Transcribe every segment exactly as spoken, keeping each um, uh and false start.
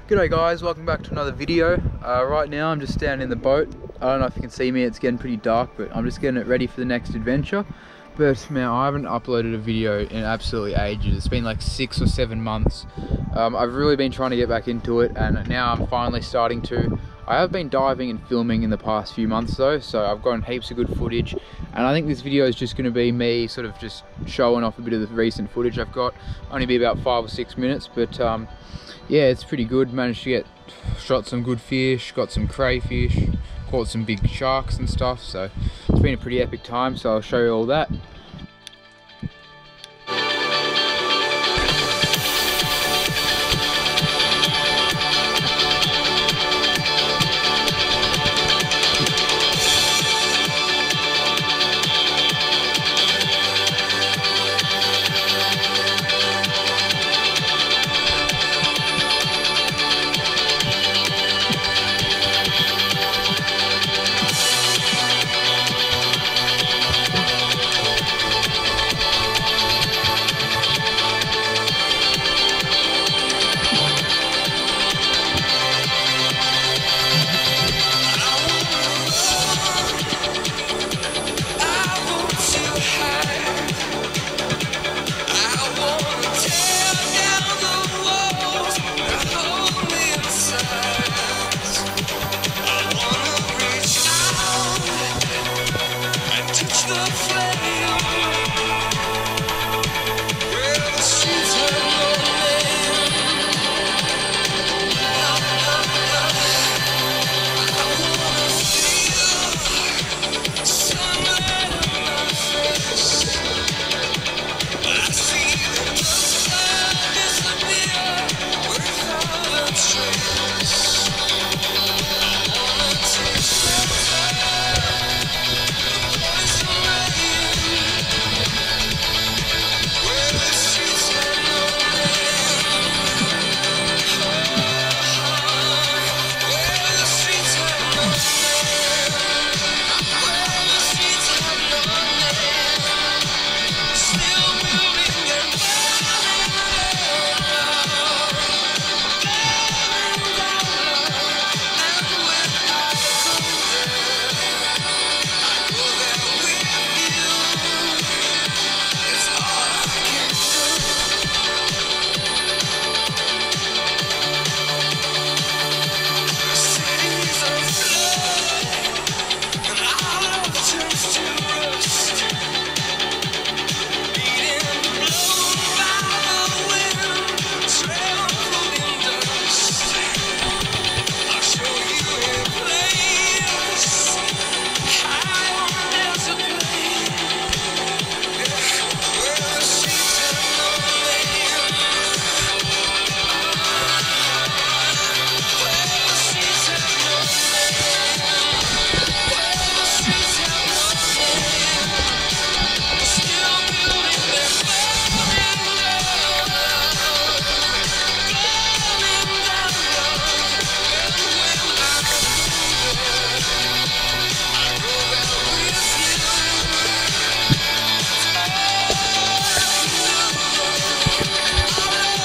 G'day guys, welcome back to another video. Uh, right now I'm just standing in the boat. I don't know if you can see me, it's getting pretty dark, but I'm just getting it ready for the next adventure. But man, I haven't uploaded a video in absolutely ages. It's been like six or seven months. Um, I've really been trying to get back into it, and now I'm finally starting to. I have been diving and filming in the past few months though, so I've gotten heaps of good footage, and I think this video is just going to be me sort of just showing off a bit of the recent footage I've got. Only be about five or six minutes, but um, yeah, it's pretty good. Managed to get shot some good fish, got some crayfish, caught some big sharks and stuff, so it's been a pretty epic time, so I'll show you all that.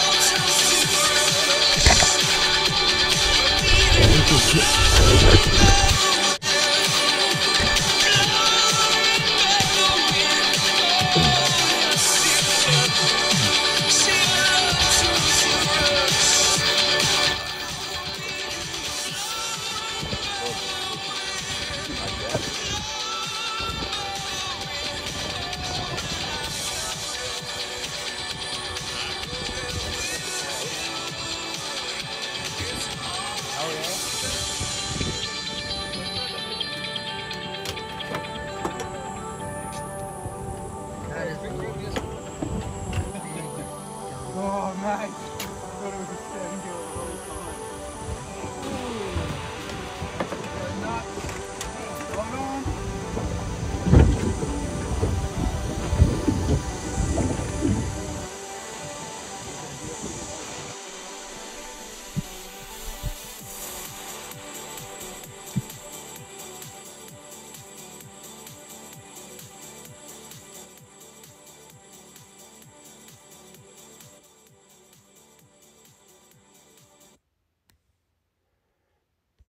Yeah.